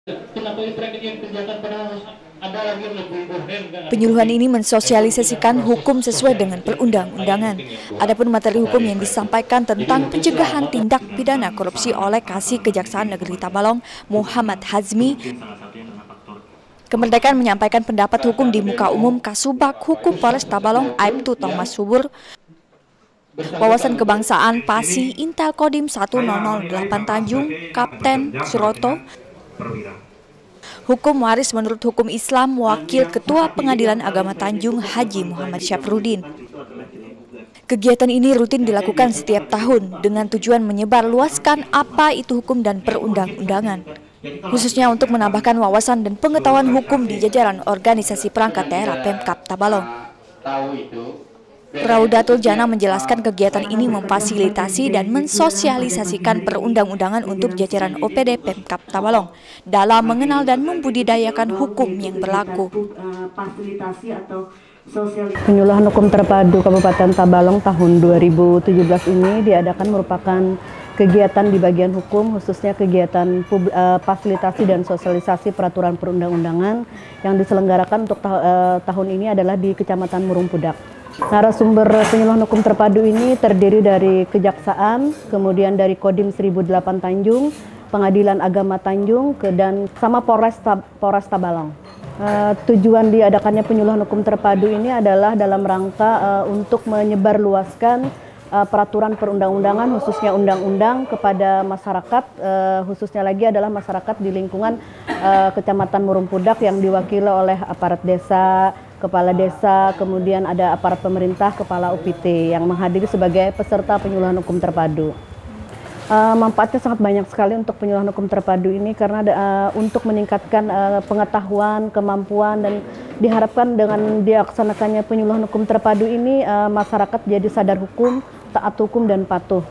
Penyuluhan ini mensosialisasikan hukum sesuai dengan perundang-undangan. Adapun materi hukum yang disampaikan tentang pencegahan tindak pidana korupsi oleh Kasih Kejaksaan Negeri Tabalong, Muhammad Hazmi, Kemerdekaan menyampaikan pendapat hukum di muka umum Kasubag Hukum Polres Tabalong, Aibtu Thomas Subur, Wawasan Kebangsaan Pasi Intel Kodim 1008 Tanjung, Kapten Suroto, Hukum Waris menurut hukum Islam, Wakil Ketua Pengadilan Agama Tanjung Haji Muhammad Syafruddin. Kegiatan ini rutin dilakukan setiap tahun dengan tujuan menyebarluaskan apa itu hukum dan perundang-undangan, khususnya untuk menambahkan wawasan dan pengetahuan hukum di jajaran organisasi perangkat daerah Pemkab Tabalong. Raudatul Jana menjelaskan kegiatan ini memfasilitasi dan mensosialisasikan perundang-undangan untuk jajaran OPD Pemkab Tabalong dalam mengenal dan membudidayakan hukum yang berlaku. Penyuluhan hukum terpadu Kabupaten Tabalong tahun 2017 ini diadakan merupakan kegiatan di bagian hukum, khususnya kegiatan fasilitasi dan sosialisasi peraturan perundang-undangan yang diselenggarakan untuk tahun ini adalah di Kecamatan Murung Pudak. Narasumber penyuluhan hukum terpadu ini terdiri dari Kejaksaan, kemudian dari Kodim 1008 Tanjung, Pengadilan Agama Tanjung, dan sama Polres Tabalong. Tujuan diadakannya penyuluhan hukum terpadu ini adalah dalam rangka untuk menyebarluaskan peraturan perundang-undangan, khususnya undang-undang kepada masyarakat, khususnya lagi adalah masyarakat di lingkungan Kecamatan Murung Pudak yang diwakili oleh aparat desa, kepala desa, kemudian ada aparat pemerintah, kepala UPT yang menghadiri sebagai peserta penyuluhan hukum terpadu. Manfaatnya sangat banyak sekali untuk penyuluhan hukum terpadu ini karena untuk meningkatkan pengetahuan, kemampuan, dan diharapkan dengan dilaksanakannya penyuluhan hukum terpadu ini masyarakat jadi sadar hukum, taat hukum, dan patuh.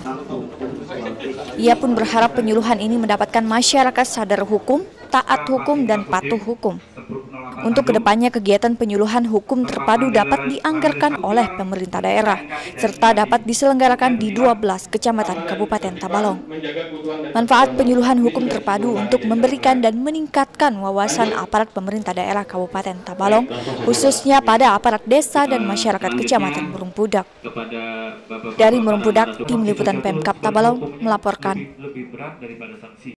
Ia pun berharap penyuluhan ini mendapatkan masyarakat sadar hukum, taat hukum, dan patuh hukum. Untuk kedepannya kegiatan penyuluhan hukum terpadu dapat dianggarkan oleh pemerintah daerah, serta dapat diselenggarakan di 12 kecamatan Kabupaten Tabalong. Manfaat penyuluhan hukum terpadu untuk memberikan dan meningkatkan wawasan aparat pemerintah daerah Kabupaten Tabalong, khususnya pada aparat desa dan masyarakat Kecamatan Murung Pudak. Dari Murung Pudak, Tim Liputan Pemkab Tabalong melaporkan.